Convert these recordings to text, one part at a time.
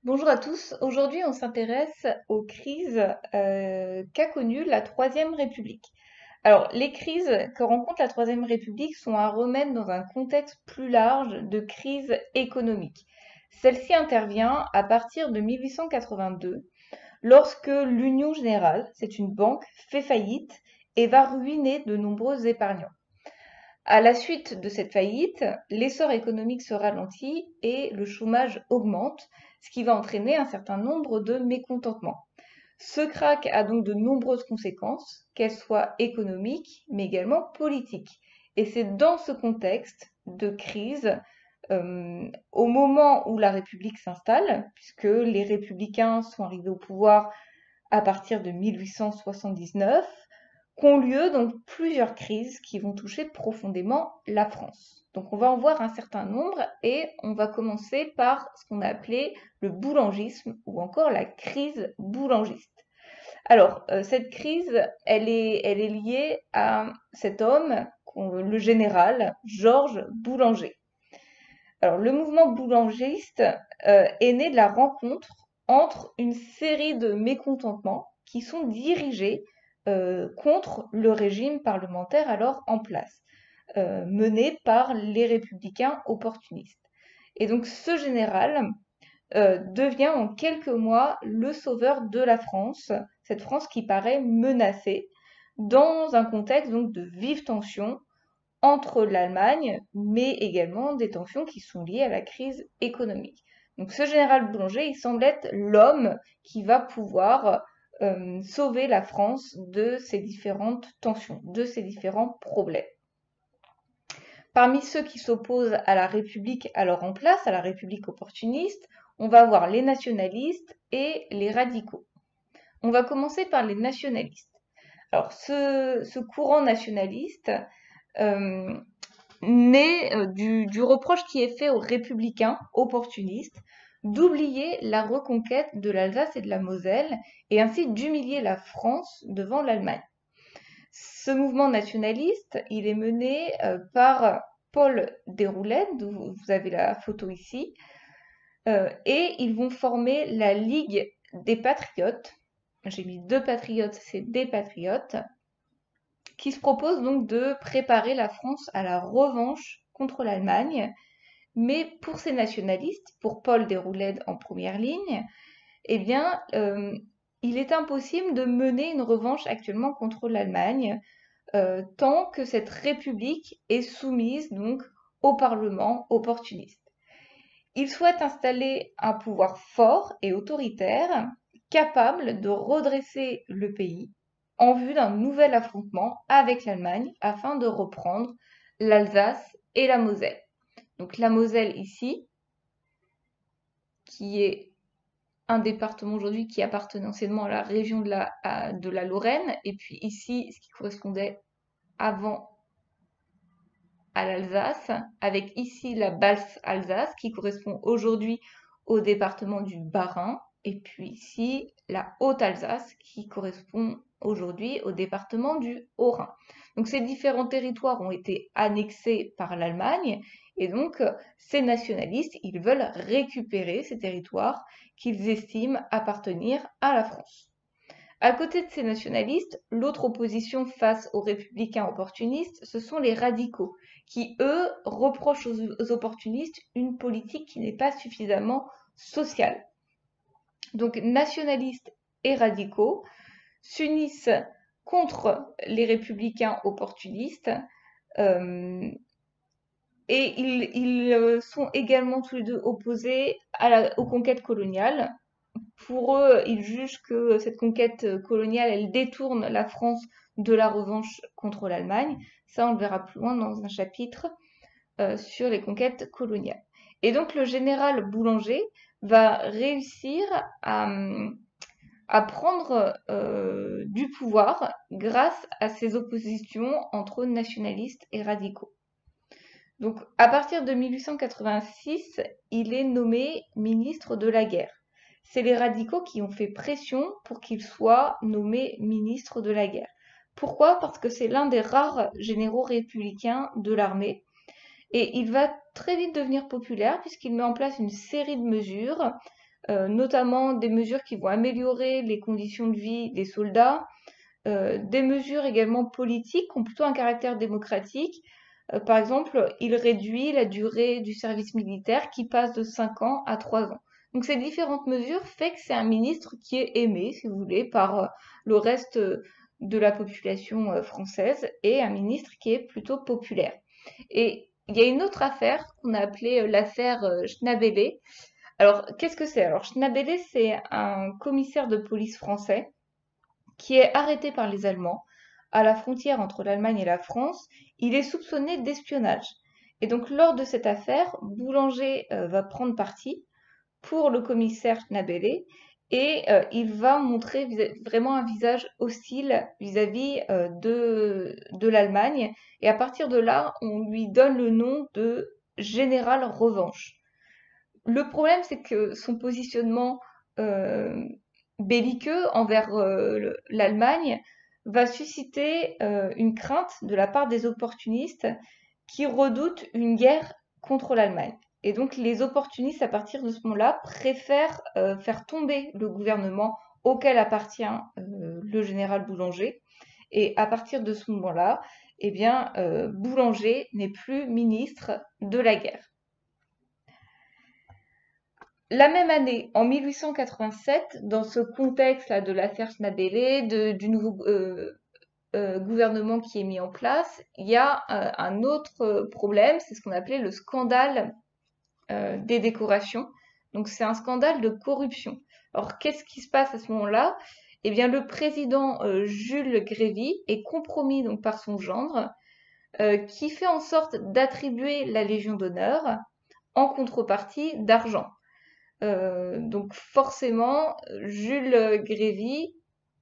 Bonjour à tous. Aujourd'hui, on s'intéresse aux crises qu'a connues la Troisième République. Alors, les crises que rencontre la Troisième République sont à remettre dans un contexte plus large de crise économique. Celle-ci intervient à partir de 1882, lorsque l'Union Générale, c'est une banque, fait faillite et va ruiner de nombreux épargnants. À la suite de cette faillite, l'essor économique se ralentit et le chômage augmente, ce qui va entraîner un certain nombre de mécontentements. Ce krach a donc de nombreuses conséquences, qu'elles soient économiques, mais également politiques. Et c'est dans ce contexte de crise, au moment où la République s'installe, puisque les républicains sont arrivés au pouvoir à partir de 1879, qu'ont lieu donc plusieurs crises qui vont toucher profondément la France. Donc on va en voir un certain nombre et on va commencer par ce qu'on a appelé le boulangisme ou encore la crise boulangiste. Alors cette crise, elle est liée à cet homme, le général Georges Boulanger. Alors le mouvement boulangiste est né de la rencontre entre une série de mécontentements qui sont dirigés contre le régime parlementaire alors en place, mené par les républicains opportunistes. Et donc ce général devient en quelques mois le sauveur de la France, cette France qui paraît menacée, dans un contexte donc de vives tensions entre l'Allemagne, mais également des tensions qui sont liées à la crise économique. Donc ce général Boulanger, il semble être l'homme qui va pouvoir sauver la France de ces différentes tensions, de ces différents problèmes. Parmi ceux qui s'opposent à la République alors en place, à la République opportuniste, on va avoir les nationalistes et les radicaux. On va commencer par les nationalistes. Alors ce courant nationaliste euh, naît du reproche qui est fait aux républicains opportunistes d'oublier la reconquête de l'Alsace et de la Moselle et ainsi d'humilier la France devant l'Allemagne. Ce mouvement nationaliste, il est mené par Paul Déroulède, vous avez la photo ici, et ils vont former la Ligue des Patriotes. J'ai mis deux patriotes, c'est des patriotes, qui se propose donc de préparer la France à la revanche contre l'Allemagne. Mais pour ces nationalistes, pour Paul Déroulède en première ligne, eh bien, il est impossible de mener une revanche actuellement contre l'Allemagne tant que cette République est soumise donc au Parlement opportuniste. Il souhaite installer un pouvoir fort et autoritaire, capable de redresser le pays en vue d'un nouvel affrontement avec l'Allemagne afin de reprendre l'Alsace et la Moselle. Donc la Moselle ici, qui est un département aujourd'hui qui appartenait anciennement à la région de la Lorraine, et puis ici, ce qui correspondait avant à l'Alsace, avec ici la Basse-Alsace qui correspond aujourd'hui au département du Bas-Rhin, et puis ici la Haute-Alsace qui correspond aujourd'hui au département du Haut-Rhin. Donc ces différents territoires ont été annexés par l'Allemagne, et donc ces nationalistes, ils veulent récupérer ces territoires qu'ils estiment appartenir à la France. À côté de ces nationalistes, l'autre opposition face aux républicains opportunistes, ce sont les radicaux, qui, eux, reprochent aux opportunistes une politique qui n'est pas suffisamment sociale. Donc nationalistes et radicaux s'unissent contre les républicains opportunistes euh, et ils sont également tous les deux opposés aux conquêtes coloniales. Pour eux, ils jugent que cette conquête coloniale, elle détourne la France de la revanche contre l'Allemagne. Ça, on le verra plus loin dans un chapitre sur les conquêtes coloniales. Et donc, le général Boulanger va réussir à prendre du pouvoir grâce à ces oppositions entre nationalistes et radicaux. Donc, à partir de 1886, il est nommé ministre de la guerre. C'est les radicaux qui ont fait pression pour qu'il soit nommé ministre de la guerre. Pourquoi? Parce que c'est l'un des rares généraux républicains de l'armée et il va très vite devenir populaire puisqu'il met en place une série de mesures notamment des mesures qui vont améliorer les conditions de vie des soldats, des mesures également politiques qui ont plutôt un caractère démocratique. Par exemple, il réduit la durée du service militaire qui passe de 5 ans à 3 ans. Donc ces différentes mesures fait que c'est un ministre qui est aimé, si vous voulez, par le reste de la population française et un ministre qui est plutôt populaire. Et il y a une autre affaire qu'on a appelée l'affaire Schnabelé. Alors, qu'est-ce que c'est? Alors, Schnabelé, c'est un commissaire de police français qui est arrêté par les Allemands à la frontière entre l'Allemagne et la France. Il est soupçonné d'espionnage. Et donc, lors de cette affaire, Boulanger va prendre parti pour le commissaire Schnabelé et il va montrer vraiment un visage hostile vis-à-vis de l'Allemagne. Et à partir de là, on lui donne le nom de Général Revanche. Le problème, c'est que son positionnement euh, belliqueux envers l'Allemagne va susciter une crainte de la part des opportunistes qui redoutent une guerre contre l'Allemagne. Et donc les opportunistes, à partir de ce moment-là, préfèrent faire tomber le gouvernement auquel appartient le général Boulanger. Et à partir de ce moment-là, eh bien, Boulanger n'est plus ministre de la guerre. La même année, en 1887, dans ce contexte-là de l'affaire Schnabelé, du nouveau gouvernement qui est mis en place, il y a un autre problème, c'est ce qu'on appelait le scandale des décorations. Donc c'est un scandale de corruption. Alors qu'est-ce qui se passe à ce moment-là? Eh bien le président Jules Grévy est compromis donc par son gendre, qui fait en sorte d'attribuer la Légion d'honneur en contrepartie d'argent. Donc forcément, Jules Grévy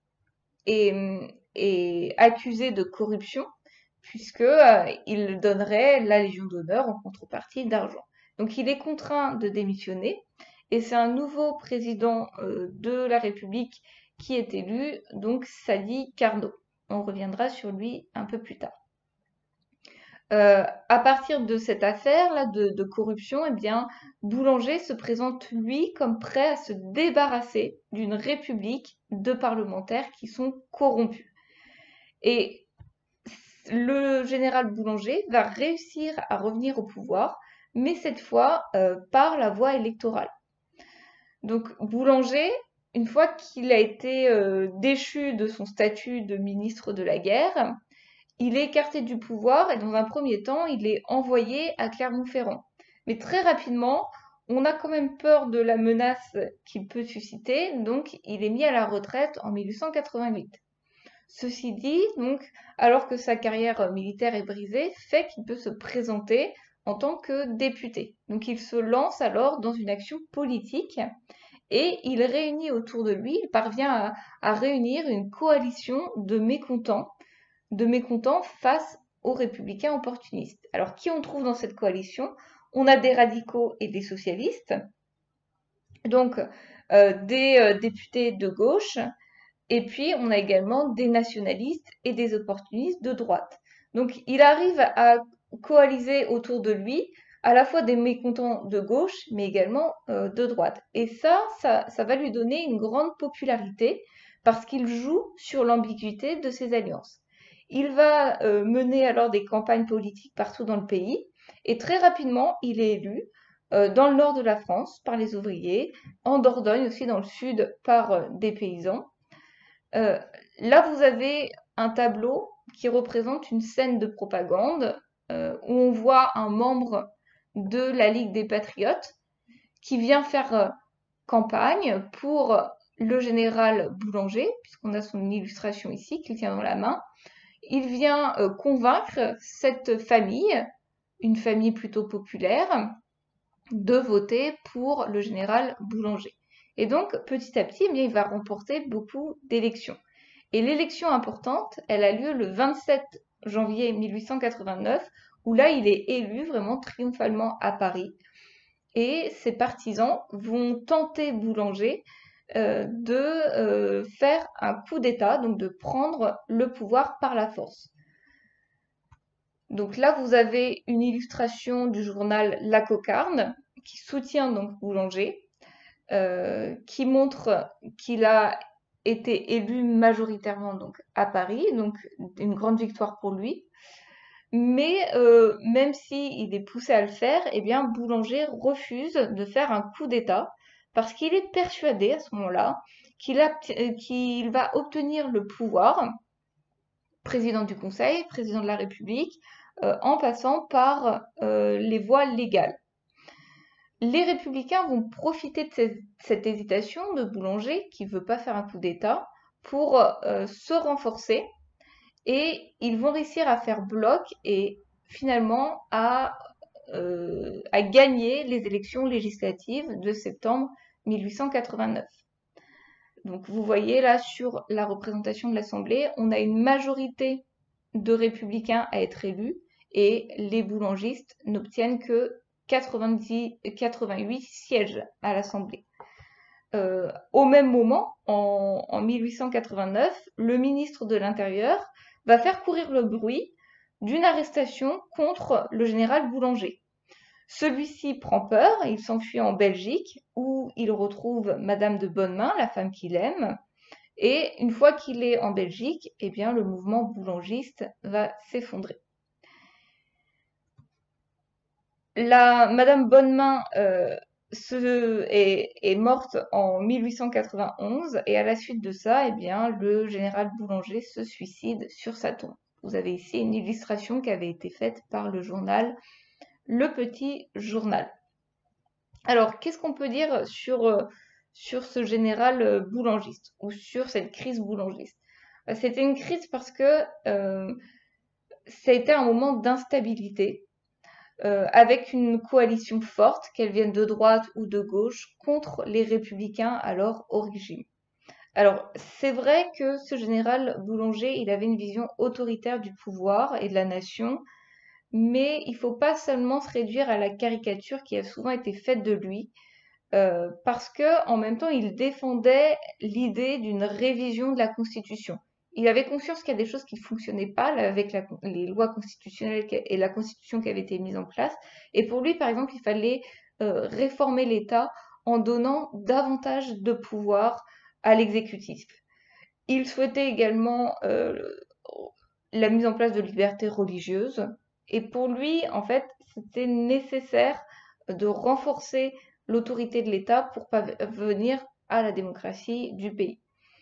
est accusé de corruption puisque il donnerait la Légion d'honneur en contrepartie d'argent. Donc il est contraint de démissionner et c'est un nouveau président de la République qui est élu, donc Sadi Carnot. On reviendra sur lui un peu plus tard. À partir de cette affaire-là de corruption, eh bien, Boulanger se présente, lui, comme prêt à se débarrasser d'une république de parlementaires qui sont corrompus. Et le général Boulanger va réussir à revenir au pouvoir, mais cette fois par la voie électorale. Donc Boulanger, une fois qu'il a été déchu de son statut de ministre de la guerre, il est écarté du pouvoir et dans un premier temps, il est envoyé à Clermont-Ferrand. Mais très rapidement, on a quand même peur de la menace qu'il peut susciter, donc il est mis à la retraite en 1888. Ceci dit, donc, alors que sa carrière militaire est brisée, fait qu'il peut se présenter en tant que député. Donc il se lance alors dans une action politique et il réunit autour de lui, il parvient à réunir une coalition de mécontents face aux républicains opportunistes. Alors, qui on trouve dans cette coalition? On a des radicaux et des socialistes, donc des députés de gauche, et puis on a également des nationalistes et des opportunistes de droite. Donc, il arrive à coaliser autour de lui à la fois des mécontents de gauche, mais également de droite. Et ça va lui donner une grande popularité parce qu'il joue sur l'ambiguïté de ses alliances. Il va mener alors des campagnes politiques partout dans le pays et très rapidement, il est élu dans le nord de la France par les ouvriers, en Dordogne aussi dans le sud par des paysans. Là, vous avez un tableau qui représente une scène de propagande où on voit un membre de la Ligue des Patriotes qui vient faire campagne pour le général Boulanger, puisqu'on a son illustration ici qu'il tient dans la main. Il vient convaincre cette famille, une famille plutôt populaire, de voter pour le général Boulanger. Et donc, petit à petit, eh bien, il va remporter beaucoup d'élections. Et l'élection importante, elle a lieu le 27 janvier 1889, où là, il est élu vraiment triomphalement à Paris. Et ses partisans vont tenter Boulanger de faire un coup d'État, donc de prendre le pouvoir par la force. Donc là, vous avez une illustration du journal La Cocarde qui soutient donc Boulanger. qui montre qu'il a été élu majoritairement donc à Paris, donc une grande victoire pour lui. Mais même s'il est poussé à le faire, eh bien Boulanger refuse de faire un coup d'État parce qu'il est persuadé à ce moment-là qu'il va obtenir le pouvoir, président du Conseil, président de la République, en passant par les voies légales. Les républicains vont profiter de cette hésitation de Boulanger, qui veut pas faire un coup d'État, pour se renforcer et ils vont réussir à faire bloc et finalement à gagner les élections législatives de septembre 1889. Donc vous voyez là sur la représentation de l'Assemblée, on a une majorité de républicains à être élus et les boulangistes n'obtiennent que 88 sièges à l'Assemblée. Au même moment, en 1889, le ministre de l'Intérieur va faire courir le bruit d'une arrestation contre le général Boulanger. Celui-ci prend peur, il s'enfuit en Belgique où il retrouve Madame de Bonnemain, la femme qu'il aime. Et une fois qu'il est en Belgique, eh bien, le mouvement boulangiste va s'effondrer. Madame Bonnemain est morte en 1891 et à la suite de ça, eh bien, le général Boulanger se suicide sur sa tombe. Vous avez ici une illustration qui avait été faite par le journal Le Petit Journal. Alors, qu'est-ce qu'on peut dire sur ce général boulangiste ou sur cette crise boulangiste? C'était une crise parce que ça a été un moment d'instabilité avec une coalition forte, qu'elle vienne de droite ou de gauche, contre les républicains alors au régime. Alors, c'est vrai que ce général Boulanger, il avait une vision autoritaire du pouvoir et de la nation, mais il faut pas seulement se réduire à la caricature qui a souvent été faite de lui, parce que en même temps, il défendait l'idée d'une révision de la Constitution. Il avait conscience qu'il y a des choses qui ne fonctionnaient pas là, avec les lois constitutionnelles et la Constitution qui avait été mise en place. Et pour lui, par exemple, il fallait réformer l'État en donnant davantage de pouvoir à l'exécutif. Il souhaitait également la mise en place de libertés religieuses. Et pour lui, en fait, c'était nécessaire de renforcer l'autorité de l'État pour parvenir à la démocratie du pays.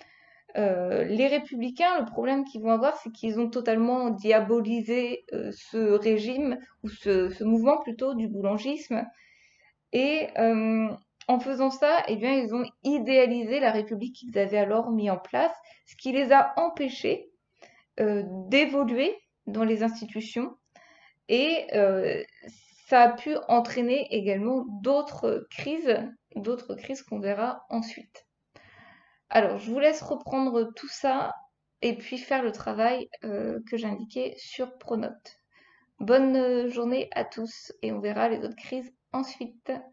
Les républicains, le problème qu'ils vont avoir, c'est qu'ils ont totalement diabolisé ce régime, ou ce mouvement plutôt du boulangisme. Et en faisant ça, eh bien, ils ont idéalisé la République qu'ils avaient alors mis en place, ce qui les a empêchés d'évoluer dans les institutions et ça a pu entraîner également d'autres crises qu'on verra ensuite. Alors, je vous laisse reprendre tout ça et puis faire le travail que j'indiquais sur Pronote. Bonne journée à tous et on verra les autres crises ensuite.